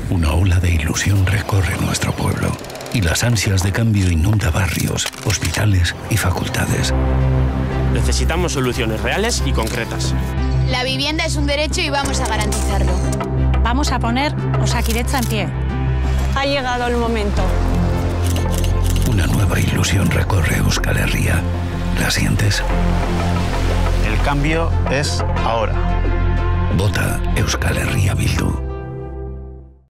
Una ola de ilusión recorre nuestro pueblo y las ansias de cambio inunda barrios, hospitales y facultades. Necesitamos soluciones reales y concretas. La vivienda es un derecho y vamos a garantizarlo. Vamos a poner Osakidetza en pie. Ha llegado el momento. Una nueva ilusión recorre Euskal Herria. ¿La sientes? El cambio es ahora. Vota Euskal Herria Bildu.